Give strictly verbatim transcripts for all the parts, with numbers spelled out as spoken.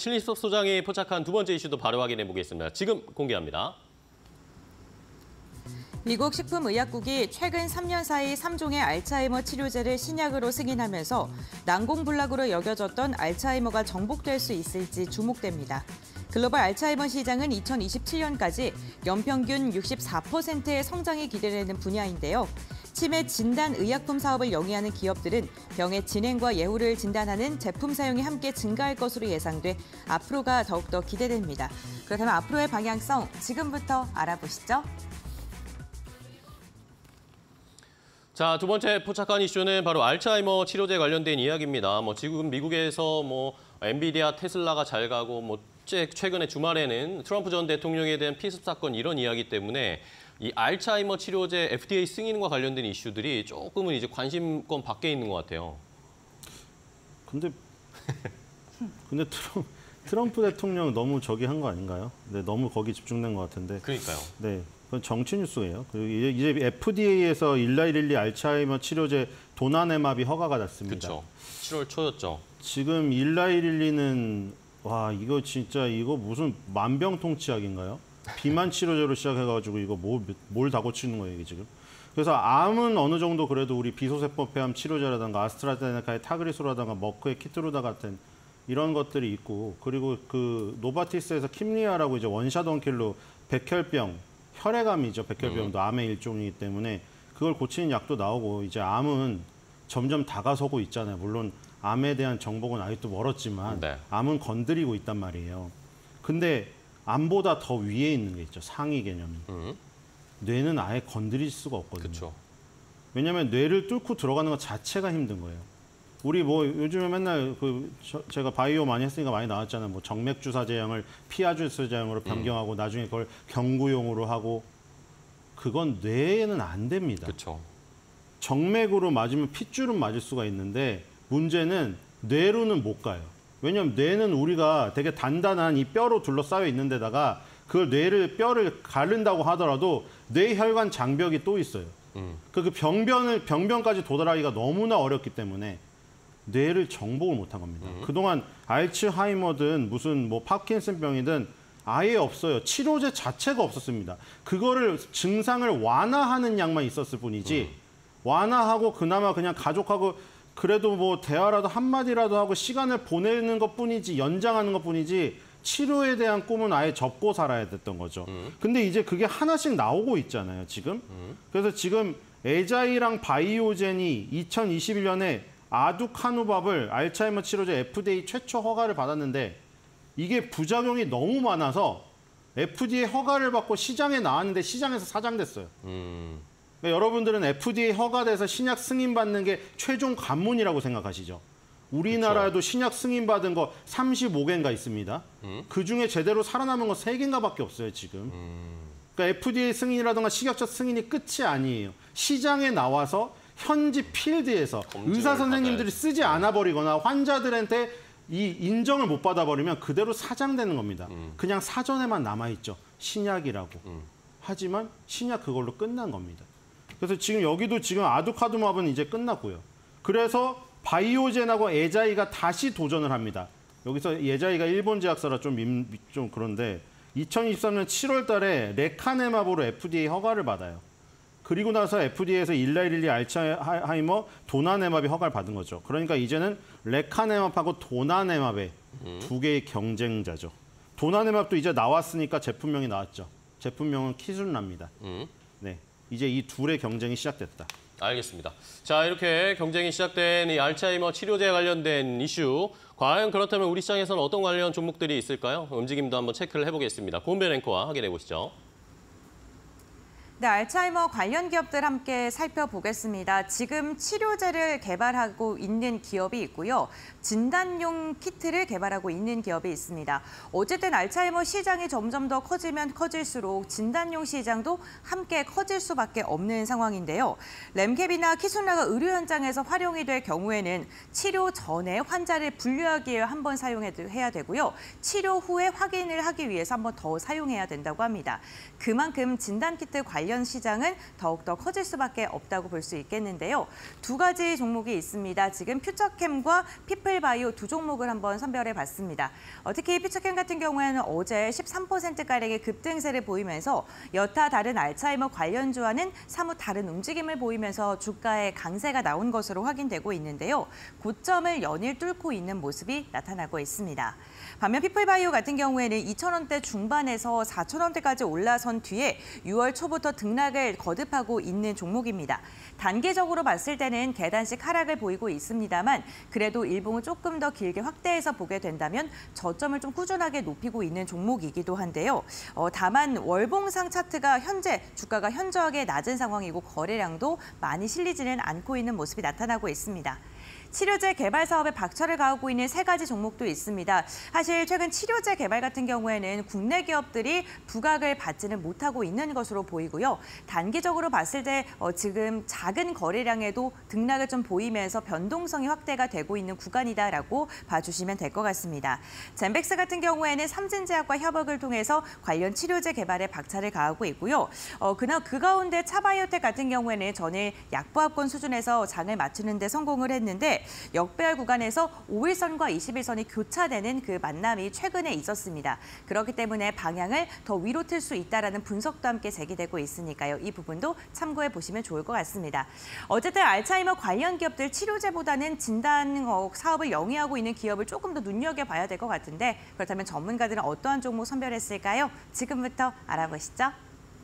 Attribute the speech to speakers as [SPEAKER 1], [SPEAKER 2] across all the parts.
[SPEAKER 1] 신리석 소장이 포착한 두 번째 이슈도 바로 확인해 보겠습니다. 지금 공개합니다.
[SPEAKER 2] 미국 식품의약국이 최근 삼 년 사이 삼 종의 알츠하이머 치료제를 신약으로 승인하면서 난공불락으로 여겨졌던 알츠하이머가 정복될 수 있을지 주목됩니다. 글로벌 알츠하이머 시장은 이천이십칠 년까지 연평균 육십사 퍼센트의 성장이 기대되는 분야인데요. 치매 진단 의약품 사업을 영위하는 기업들은 병의 진행과 예후를 진단하는 제품 사용이 함께 증가할 것으로 예상돼 앞으로가 더욱더 기대됩니다. 그렇다면 앞으로의 방향성 지금부터 알아보시죠.
[SPEAKER 1] 자, 두 번째 포착한 이슈는 바로 알츠하이머 치료제 관련된 이야기입니다. 뭐 지금 미국에서 뭐 엔비디아, 테슬라가 잘 가고 뭐 최근에 주말에는 트럼프 전 대통령에 대한 피습 사건 이런 이야기 때문에 이 알츠하이머 치료제 에프디에이 승인과 관련된 이슈들이 조금은 이제 관심권 밖에 있는 것 같아요.
[SPEAKER 3] 근데 근데 트럼, 트럼프 대통령 너무 저기 한 거 아닌가요? 네, 너무 거기 집중된 것 같은데.
[SPEAKER 1] 그러니까요.
[SPEAKER 3] 네, 그건 정치 뉴스예요. 그리고 이제, 이제 에프디에이에서 일라이릴리 알츠하이머 치료제 도나네맙이 허가가 났습니다.
[SPEAKER 1] 그렇죠. 칠월 초였죠.
[SPEAKER 3] 지금 일라이릴리는 와 이거 진짜 이거 무슨 만병통치약인가요? 비만 치료제로 시작해가지고 이거 뭘, 뭘 다 고치는 거예요 이게 지금. 그래서 암은 어느 정도 그래도 우리 비소세포 폐암 치료제라든가 아스트라제네카의 타그리소라든가 머크의 키트루다 같은 이런 것들이 있고, 그리고 그 노바티스에서 킴리아라고 이제 원샷 원킬로 백혈병, 혈액암이죠. 백혈병도 음. 암의 일종이기 때문에 그걸 고치는 약도 나오고, 이제 암은 점점 다가서고 있잖아요. 물론 암에 대한 정복은 아직도 멀었지만 네. 암은 건드리고 있단 말이에요. 근데 암보다 더 위에 있는 게 있죠. 상위 개념이. 음. 뇌는 아예 건드릴 수가 없거든요. 그쵸. 왜냐하면 뇌를 뚫고 들어가는 것 자체가 힘든 거예요. 우리 뭐 요즘에 맨날 그 저, 제가 바이오 많이 했으니까 많이 나왔잖아요. 뭐 정맥 주사 제형을 피하 주사 제형으로 변경하고 음. 나중에 그걸 경구용으로 하고, 그건 뇌에는 안 됩니다.
[SPEAKER 1] 그쵸.
[SPEAKER 3] 정맥으로 맞으면 핏줄은 맞을 수가 있는데 문제는 뇌로는 못 가요. 왜냐하면 뇌는 우리가 되게 단단한 이 뼈로 둘러싸여 있는 데다가 그걸 뇌를 뼈를 가른다고 하더라도 뇌혈관 장벽이 또 있어요. 음. 그 병변을 병변까지 도달하기가 너무나 어렵기 때문에 뇌를 정복을 못한 겁니다. 음. 그동안 알츠하이머든 무슨 뭐 파킨슨병이든 아예 없어요. 치료제 자체가 없었습니다. 그거를 증상을 완화하는 약만 있었을 뿐이지 음. 완화하고 그나마 그냥 가족하고 그래도 뭐 대화라도 한마디라도 하고 시간을 보내는 것뿐이지, 연장하는 것뿐이지 치료에 대한 꿈은 아예 접고 살아야 됐던 거죠. 음. 근데 이제 그게 하나씩 나오고 있잖아요, 지금. 음. 그래서 지금 에자이랑 바이오젠이 이천이십일 년에 아두카누밥을 알츠하이머 치료제 에프디에이 최초 허가를 받았는데 이게 부작용이 너무 많아서 에프디에이 허가를 받고 시장에 나왔는데 시장에서 사장됐어요. 음. 그러니까 여러분들은 에프디에이 허가돼서 신약 승인받는 게 최종 관문이라고 생각하시죠. 우리나라에도 그쵸. 신약 승인받은 거 삼십오 개인가 있습니다. 음? 그중에 제대로 살아남은 거 세 개인가밖에 없어요, 지금. 음. 그러니까 에프디에이 승인이라든가 식약처 승인이 끝이 아니에요. 시장에 나와서 현지 필드에서 의사 선생님들이 쓰지 않아 버리거나 환자들한테 이 인정을 못 받아버리면 그대로 사장되는 겁니다. 음. 그냥 사전에만 남아있죠. 신약이라고. 음. 하지만 신약 그걸로 끝난 겁니다. 그래서 지금 여기도 지금 아두카누밥은 이제 끝났고요. 그래서 바이오젠하고 에자이가 다시 도전을 합니다. 여기서 에자이가 일본 제약사라 좀, 임, 좀 그런데 이천이십삼 년 칠월 달에 레카네맙으로 에프디에이 허가를 받아요. 그리고 나서 에프디에이에서 일라이릴리 알츠하이머 도나네맙이 허가를 받은 거죠. 그러니까 이제는 레카네맙하고 도나네맙의 음. 두 개의 경쟁자죠. 도나네맙도 이제 나왔으니까 제품명이 나왔죠. 제품명은 키순라입니다. 음. 네, 이제 이 둘의 경쟁이 시작됐다.
[SPEAKER 1] 알겠습니다. 자, 이렇게 경쟁이 시작된 이 알츠하이머 치료제에 관련된 이슈, 과연 그렇다면 우리 시장에서는 어떤 관련 종목들이 있을까요? 움직임도 한번 체크를 해보겠습니다. 고은별 앵커와 확인해 보시죠.
[SPEAKER 2] 네, 알츠하이머 관련 기업들 함께 살펴보겠습니다. 지금 치료제를 개발하고 있는 기업이 있고요. 진단용 키트를 개발하고 있는 기업이 있습니다. 어쨌든 알츠하이머 시장이 점점 더 커지면 커질수록 진단용 시장도 함께 커질 수밖에 없는 상황인데요. 램캡이나 키순라가 의료 현장에서 활용이 될 경우에는 치료 전에 환자를 분류하기 위해 한번 사용해야 되고요. 치료 후에 확인을 하기 위해서 한번 더 사용해야 된다고 합니다. 그만큼 진단키트 관련 관련 시장은 더욱더 커질 수밖에 없다고 볼 수 있겠는데요. 두 가지 종목이 있습니다. 지금 퓨처캠과 피플바이오 두 종목을 한번 선별해 봤습니다. 어, 특히 퓨처캠 같은 경우에는 어제 십삼 퍼센트가량의 급등세를 보이면서 여타 다른 알츠하이머 관련주와는 사뭇 다른 움직임을 보이면서 주가에 강세가 나온 것으로 확인되고 있는데요. 고점을 연일 뚫고 있는 모습이 나타나고 있습니다. 반면 피플바이오 같은 경우에는 이천 원대 중반에서 사천 원대까지 올라선 뒤에 유월 초부터 등락을 거듭하고 있는 종목입니다. 단기적으로 봤을 때는 계단식 하락을 보이고 있습니다만 그래도 일봉을 조금 더 길게 확대해서 보게 된다면 저점을 좀 꾸준하게 높이고 있는 종목이기도 한데요. 어, 다만 월봉상 차트가 현재 주가가 현저하게 낮은 상황이고 거래량도 많이 실리지는 않고 있는 모습이 나타나고 있습니다. 치료제 개발 사업에 박차를 가하고 있는 세 가지 종목도 있습니다. 사실 최근 치료제 개발 같은 경우에는 국내 기업들이 부각을 받지는 못하고 있는 것으로 보이고요. 단기적으로 봤을 때 어, 지금 작은 거래량에도 등락을 좀 보이면서 변동성이 확대가 되고 있는 구간이다라고 봐주시면 될 것 같습니다. 젠백스 같은 경우에는 삼진제약과 협업을 통해서 관련 치료제 개발에 박차를 가하고 있고요. 어, 그나 그 가운데 차바이오텍 같은 경우에는 전일 약보합권 수준에서 장을 맞추는 데 성공을 했는데 역배열 구간에서 오 일선과 이십 일선이 교차되는 그 만남이 최근에 있었습니다. 그렇기 때문에 방향을 더 위로 틀 수 있다라는 분석도 함께 제기되고 있으니까요. 이 부분도 참고해 보시면 좋을 것 같습니다. 어쨌든 알츠하이머 관련 기업들 치료제보다는 진단 사업을 영위하고 있는 기업을 조금 더 눈여겨봐야 될 것 같은데 그렇다면 전문가들은 어떠한 종목 선별했을까요? 지금부터 알아보시죠.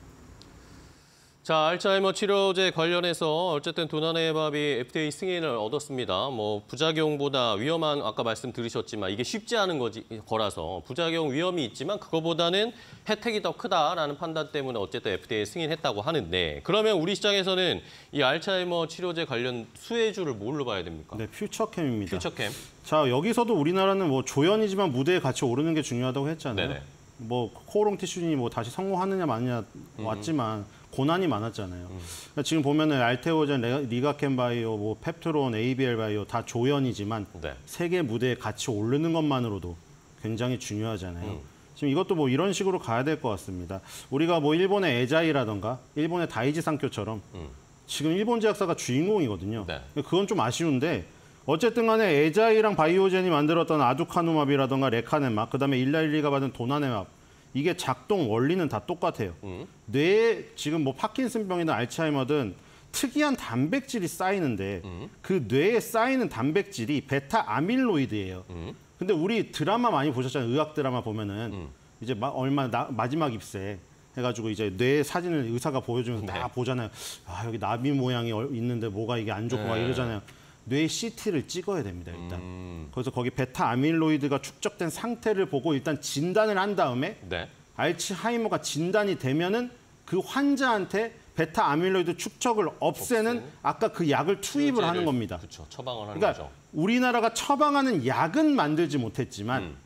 [SPEAKER 1] 자, 알츠하이머 치료제 관련해서 어쨌든 도나네밥이 에프디에이 승인을 얻었습니다. 뭐 부작용보다 위험한 아까 말씀 들으셨지만 이게 쉽지 않은 거지, 거라서 부작용 위험이 있지만 그거보다는 혜택이 더 크다라는 판단 때문에 어쨌든 에프디에이 승인했다고 하는데 그러면 우리 시장에서는 이 알츠하이머 치료제 관련 수혜주를 뭘로 봐야 됩니까?
[SPEAKER 3] 네, 퓨처캠입니다.
[SPEAKER 1] 퓨처캠.
[SPEAKER 3] 자, 여기서도 우리나라는 뭐 조연이지만 무대에 같이 오르는 게 중요하다고 했잖아요.
[SPEAKER 1] 네네.
[SPEAKER 3] 뭐 코오롱 티슈진이 뭐 다시 성공하느냐 마느냐 왔지만 고난이 많았잖아요. 음. 그러니까 지금 보면은 알테오젠, 리가켄바이오, 뭐 펩트론, 에이비엘바이오 다 조연이지만 네. 세계 무대에 같이 오르는 것만으로도 굉장히 중요하잖아요. 음. 지금 이것도 뭐 이런 식으로 가야 될 것 같습니다. 우리가 뭐 일본의 에자이라던가 일본의 다이지 상쿄처럼 음. 지금 일본 제약사가 주인공이거든요. 네. 그건 좀 아쉬운데 어쨌든 간에 에자이랑 바이오젠이 만들었던 아두카누맙이라던가 레카네맙, 그다음에 일라일리가 받은 도나네맙 이게 작동 원리는 다 똑같아요. 음. 뇌에 지금 뭐 파킨슨병이든 알츠하이머든 특이한 단백질이 쌓이는데 음. 그 뇌에 쌓이는 단백질이 베타 아밀로이드예요. 음. 근데 우리 드라마 많이 보셨잖아요. 의학 드라마 보면은 음. 이제 마, 얼마 나, 마지막 입새 해가지고 이제 뇌 사진을 의사가 보여주면서 네. 다 보잖아요. 아 여기 나비 모양이 있는데 뭐가 이게 안 좋고 네. 막 이러잖아요. 뇌 씨티를 찍어야 됩니다, 일단. 음. 그래서 거기 베타 아밀로이드가 축적된 상태를 보고 일단 진단을 한 다음에 네. 알츠하이머가 진단이 되면은 그 환자한테 베타 아밀로이드 축적을 없애는 없애. 아까 그 약을 투입을 하는 겁니다.
[SPEAKER 1] 그렇죠. 처방을 하는
[SPEAKER 3] 그러니까
[SPEAKER 1] 거죠.
[SPEAKER 3] 우리나라가 처방하는 약은 만들지 못했지만 음.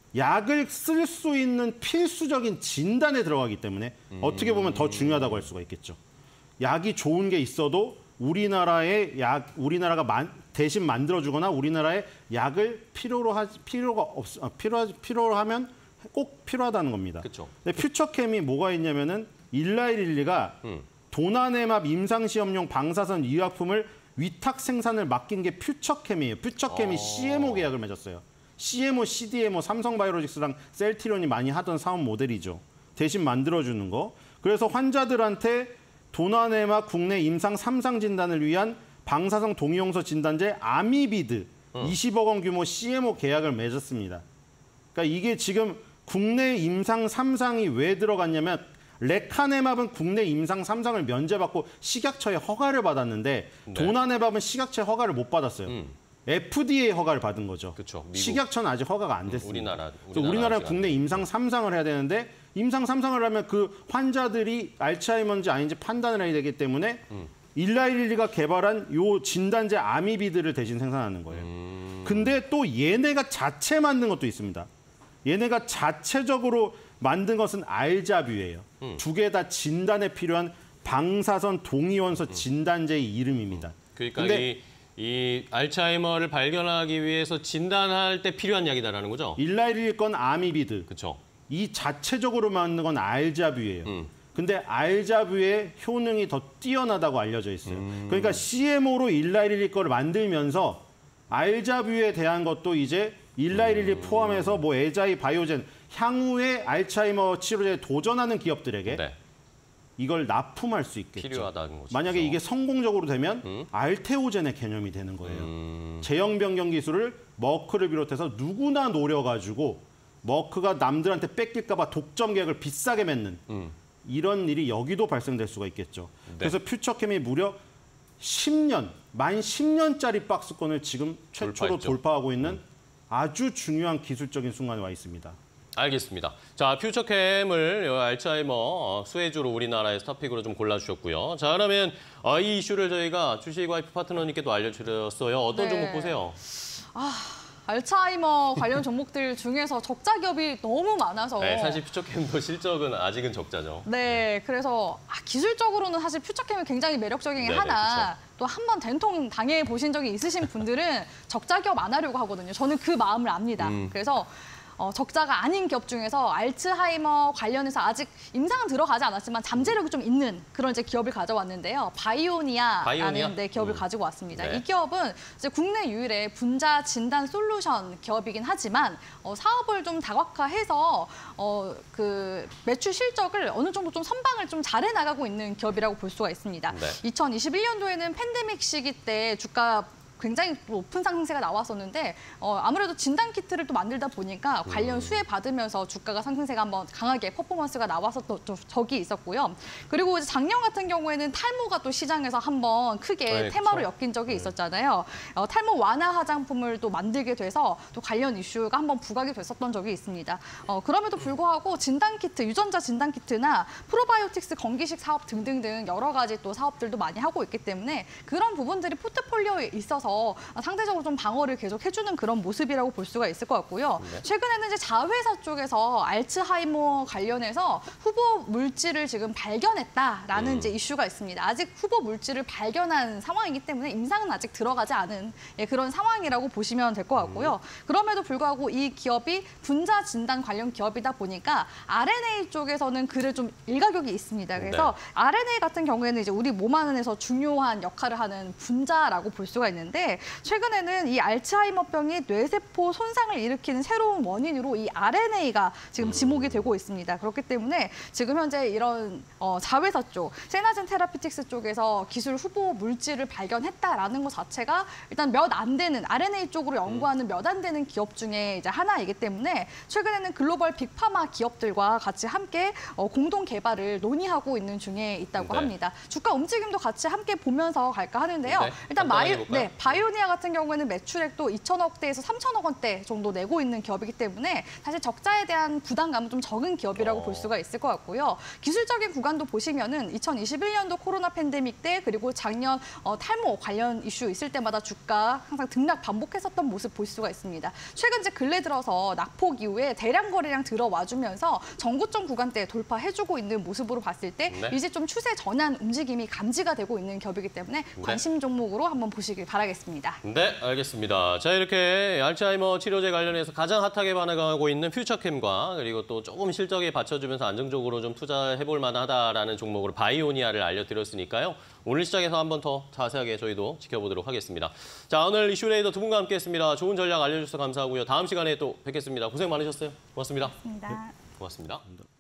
[SPEAKER 3] 약을 쓸 수 있는 필수적인 진단에 들어가기 때문에 음. 어떻게 보면 더 중요하다고 할 수가 있겠죠. 약이 좋은 게 있어도 우리나라의 약, 우리나라가 만, 대신 만들어주거나 우리나라의 약을 필요로 하, 필요가 없, 필요, 필요로 하면 꼭 필요하다는 겁니다.
[SPEAKER 1] 그쵸.
[SPEAKER 3] 근데 퓨처캠이 뭐가 있냐면은 일라일릴리가 음. 도나네맙 임상시험용 방사선 의약품을 위탁 생산을 맡긴 게 퓨처캠이에요. 퓨처캠이 어... 씨엠오 계약을 맺었어요. 씨엠오, 씨디엠오, 삼성바이오로직스랑 셀트리온이 많이 하던 사업 모델이죠. 대신 만들어주는 거. 그래서 환자들한테 도나네맙 국내 임상 삼 상 진단을 위한 방사성 동위용소 진단제 아미비드 어. 이십억 원 규모 씨엠오 계약을 맺었습니다. 그러니까 이게 지금 국내 임상 삼 상이 왜 들어갔냐면 레카네맙은 국내 임상 삼 상을 면제받고 식약처의 허가를 받았는데 네. 도나네맙은 식약처의 허가를 못 받았어요. 음. 에프디에이 허가를 받은 거죠.
[SPEAKER 1] 그쵸,
[SPEAKER 3] 식약처는 아직 허가가 안 됐습니다.
[SPEAKER 1] 우리나라,
[SPEAKER 3] 우리나라 우리나라는 국내 임상 삼 상을 해야 되는데 임상 삼 상을 하면 그 환자들이 알츠하이머인지 아닌지 판단을 해야 되기 때문에 음. 일라일리가 개발한 요 진단제 아미비드를 대신 생산하는 거예요. 음. 근데 또 얘네가 자체 만든 것도 있습니다. 얘네가 자체적으로 만든 것은 알자뷰예요. 음. 두 개 다 진단에 필요한 방사선 동위원소 음. 진단제의 이름입니다.
[SPEAKER 1] 음. 그러니까 근데 이, 이 알츠하이머를 발견하기 위해서 진단할 때 필요한 약이다라는 거죠?
[SPEAKER 3] 일라일리 건 아미비드.
[SPEAKER 1] 그렇죠.
[SPEAKER 3] 이 자체적으로 만든 건 알자뷰예요. 음. 근데 알자뷰의 효능이 더 뛰어나다고 알려져 있어요. 음. 그러니까 씨엠오로 일라일일 거를 만들면서 알자뷰에 대한 것도 이제 일라일일 음. 포함해서 뭐 에자이 바이오젠 향후에 알츠하이머 치료제에 도전하는 기업들에게 네. 이걸 납품할 수 있겠죠.
[SPEAKER 1] 필요하다는 거죠.
[SPEAKER 3] 만약에 이게 성공적으로 되면 음? 알테오젠의 개념이 되는 거예요. 음. 제형 변경 기술을 머크를 비롯해서 누구나 노려가지고 머크가 남들한테 뺏길까 봐 독점 계약을 비싸게 맺는 음. 이런 일이 여기도 발생될 수가 있겠죠. 네. 그래서 퓨처캠이 무려 십 년, 만 십 년짜리 박스권을 지금 최초로 돌파했죠. 돌파하고 있는 음. 아주 중요한 기술적인 순간에 와 있습니다.
[SPEAKER 1] 알겠습니다. 자, 퓨처캠을 알츠하이머 수혜주로 우리나라의 스타픽으로 좀 골라주셨고요. 자, 그러면 이 이슈를 저희가 주식 와이프 파트너님께도 알려드렸어요. 어떤
[SPEAKER 4] 네.
[SPEAKER 1] 종목 보세요?
[SPEAKER 4] 아, 알츠하이머 관련 종목들 중에서 적자 기업이 너무 많아서.
[SPEAKER 1] 네, 사실 퓨처캠도 실적은 아직은 적자죠.
[SPEAKER 4] 네, 그래서 아, 기술적으로는 사실 퓨처캠이 굉장히 매력적인 게
[SPEAKER 1] 네네,
[SPEAKER 4] 하나.
[SPEAKER 1] 그쵸.
[SPEAKER 4] 또 한 번 된통 당해 보신 적이 있으신 분들은 적자 기업 안 하려고 하거든요. 저는 그 마음을 압니다. 음. 그래서 어, 적자가 아닌 기업 중에서 알츠하이머 관련해서 아직 임상은 들어가지 않았지만 잠재력이 좀 있는 그런 이제 기업을 가져왔는데요. 바이오니아라는 바이오니아? 네, 기업을 음. 가지고 왔습니다. 네. 이 기업은 이제 국내 유일의 분자 진단 솔루션 기업이긴 하지만 어, 사업을 좀 다각화해서 어, 그 매출 실적을 어느 정도 좀 선방을 좀 잘해 나가고 있는 기업이라고 볼 수가 있습니다. 네. 이천이십일 년도에는 팬데믹 시기 때 주가 굉장히 높은 상승세가 나왔었는데 어, 아무래도 진단 키트를 또 만들다 보니까 관련 수혜 받으면서 주가가 상승세가 한번 강하게 퍼포먼스가 나왔었던 적이 있었고요. 그리고 이제 작년 같은 경우에는 탈모가 또 시장에서 한번 크게 네, 테마로 그렇죠. 엮인 적이 있었잖아요. 어, 탈모 완화 화장품을 또 만들게 돼서 또 관련 이슈가 한번 부각이 됐었던 적이 있습니다. 어, 그럼에도 불구하고 진단 키트, 유전자 진단 키트나 프로바이오틱스 건기식 사업 등등등 여러 가지 또 사업들도 많이 하고 있기 때문에 그런 부분들이 포트폴리오에 있어서 상대적으로 좀 방어를 계속 해주는 그런 모습이라고 볼 수가 있을 것 같고요. 네. 최근에는 이제 자회사 쪽에서 알츠하이머 관련해서 후보 물질을 지금 발견했다라는 음. 이제 이슈가 있습니다. 아직 후보 물질을 발견한 상황이기 때문에 임상은 아직 들어가지 않은 예, 그런 상황이라고 보시면 될 것 같고요. 음. 그럼에도 불구하고 이 기업이 분자 진단 관련 기업이다 보니까 알엔에이 쪽에서는 그를 좀 일가격이 있습니다. 그래서 네. 알엔에이 같은 경우에는 이제 우리 몸 안에서 중요한 역할을 하는 분자라고 볼 수가 있는데 최근에는 이 알츠하이머병이 뇌세포 손상을 일으키는 새로운 원인으로 이 알엔에이가 지금 지목이 되고 있습니다. 그렇기 때문에 지금 현재 이런 어, 자회사 쪽, 세나젠 테라피틱스 쪽에서 기술 후보 물질을 발견했다라는 것 자체가 일단 몇 안 되는 알엔에이 쪽으로 연구하는 몇 안 되는 기업 중에 이제 하나이기 때문에 최근에는 글로벌 빅파마 기업들과 같이 함께 어, 공동 개발을 논의하고 있는 중에 있다고 네. 합니다. 주가 움직임도 같이 함께 보면서 갈까 하는데요. 네. 일단 마이 네. 바이오니아 같은 경우에는 매출액도 이천억대에서 삼천억 원대 정도 내고 있는 기업이기 때문에 사실 적자에 대한 부담감은 좀 적은 기업이라고 어. 볼 수가 있을 것 같고요. 기술적인 구간도 보시면은 이천이십일 년도 코로나 팬데믹 때 그리고 작년 어, 탈모 관련 이슈 있을 때마다 주가 항상 등락 반복했었던 모습 볼 수가 있습니다. 최근 이제 근래 들어서 낙폭 이후에 대량 거래량 들어와주면서 전고점 구간대 돌파해주고 있는 모습으로 봤을 때 네. 이제 좀 추세 전환 움직임이 감지가 되고 있는 기업이기 때문에 관심 네. 종목으로 한번 보시길 바라겠습니다.
[SPEAKER 1] 네, 알겠습니다. 자, 이렇게 알츠하이머 치료제 관련해서 가장 핫하게 반응하고 있는 퓨처캠과 그리고 또 조금 실적에 받쳐주면서 안정적으로 좀 투자해볼 만하다라는 종목으로 바이오니아를 알려드렸으니까요. 오늘 시장에서 한번 더 자세하게 저희도 지켜보도록 하겠습니다. 자, 오늘 이슈레이더 두 분과 함께했습니다. 좋은 전략 알려주셔서 감사하고요. 다음 시간에 또 뵙겠습니다. 고생 많으셨어요. 고맙습니다.
[SPEAKER 4] 고맙습니다.
[SPEAKER 1] 고맙습니다.